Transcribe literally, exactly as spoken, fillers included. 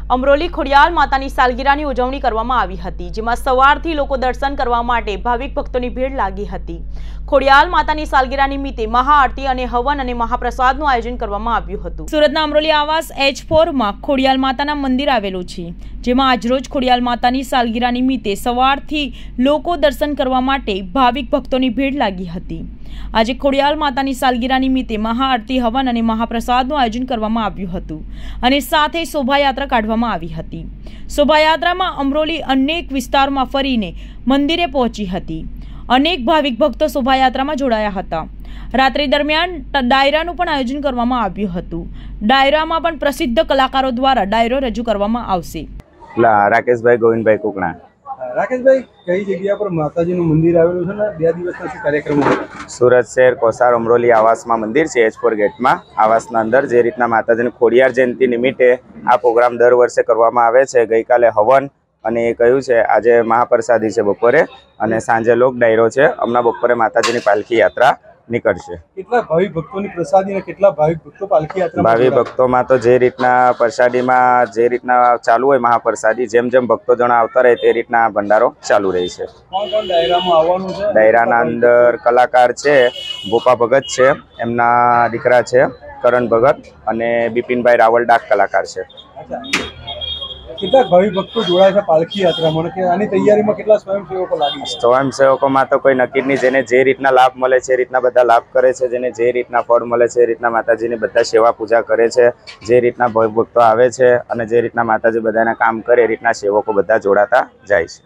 અમરોલી ખોડિયાલ માતાની સાલગીરાની ઉજવણી કરવામાં આવી હતી, જેમાં સવારથી લોકો દર્શન કરવા માટે ભાવિક ભક્તોની ભીડ લાગી હતી। ખોડિયાલ માતાની સાલગીરા નિમિત્તે મહાઆરતી અને હવન અને મહાપ્રસાદનું આયોજન કરવામાં આવ્યું હતું। સુરતના અમરોલી આવાસ એચ ફોર માં ખોડિયાલ માતાના મંદિર આવેલું છે, જેમાં આજરોજ ખોડિયાલ માતાની સાલગીરા નિમિત્તે સવારથી લોકો દર્શન કરવા માટે ભાવિક ભક્તોની ભીડ લાગી હતી। આજે ખોડિયાલ માતાની સાલગીરા નિમિત્તે મહાઆરતી, હવન અને મહાપ્રસાદનું આયોજન કરવામાં આવ્યું હતું અને સાથે શોભાયાત્રા કાઢવામાં આવી હતી। શોભાયાત્રામાં અમરોલી અનેક વિસ્તારોમાં ફરીને મંદિરે પહોંચી હતી। અનેક ભાવિક ભક્તો શોભાયાત્રામાં જોડાયા હતા। રાત્રિ દરમિયાન ડાયરાનું પણ આયોજન કરવામાં આવ્યું હતું। ડાયરામાં પણ પ્રસિદ્ધ કલાકારો દ્વારા ડાયરો રજૂ કરવામાં આવશે। રાકેશભાઈ ગોવિંદભાઈ કુકણા। રાકેશભાઈ, કઈ જગ્યા પર માતાજીનું મંદિર આવેલું છે ને બે દિવસના શું કાર્યક્રમો? સુરત શહેર કોસાર અમરોલી આવાસમાં મંદિર છે, એચ ફોર ગેટમાં આવાસના અંદર જે રીતના માતાજીની ખોડિયાર જયંતિ નિમિત્તે આ પ્રોગ્રામ દર વર્ષે કરવામાં આવે છે। ગઈકાલે હવન અને એ કહ્યું છે, આજે મહાપ્રસાદી છે બપોરે અને સાંજે લોક ડાયરો છે। હમણાં બપોરે માતાજીની પાલખી યાત્રા નીકળશે। કેટલા ભાવિક ભક્તોની પ્રસાદી અને કેટલા ભાવિક ભક્તો પાલખી યાત્રા? ભાવિક ભક્તોમાં તો જે રીતના પ્રસાદીમાં જે રીતના ચાલુ હોય મહાપ્રસાદી, જેમ જેમ ભક્તો જણા આવતા રહે તે રીતના ભંડારો ચાલુ રહે છે। કોણ કોણ ડાયરામાં આવવાનું છે? ડાયરાના અંદર કલાકાર છે, ભોપા ભગત છે, એમના દીકરા છે કરણ ભગત અને બિપિનભાઈ રાવલ ડાક કલાકાર છે। કેટલા ભાવિક ભક્તો જોડાય છે પાલખી યાત્રામાં કે આની તૈયારીમાં કેટલા સ્વયંસેવકો લાગી છે? સ્વયંસેવકોમાં તો કોઈ નક્કી નહીં, જેને જે રીતના લાભ મળે છે એ રીતના બધા લાભ કરે છે, જેને જે રીતના ફળ મળે છે એ રીતના માતાજીની બધા સેવા પૂજા કરે છે। જે રીતના ભાવિક ભક્તો આવે છે અને જે રીતના માતાજી બધાના કામ કરે એ રીતના સેવકો બધા જોડાતા જાય છે।